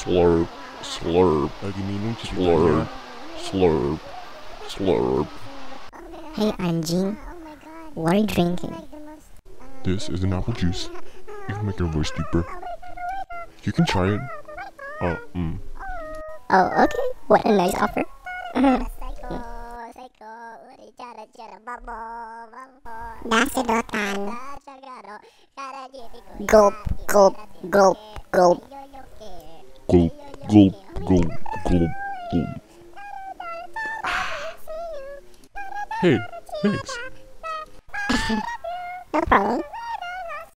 slurp, slurp, Lagi minum slurp, slurp, slurp. Hey anjing, what are you drinking? This is an apple juice. You can make your voice deeper. You can try it. Oh, okay. What a nice offer. Dasedotan. Gulp, gulp, gulp, gulp. Gulp, gulp, gulp, gulp, gulp. Hey, thanks. No problem.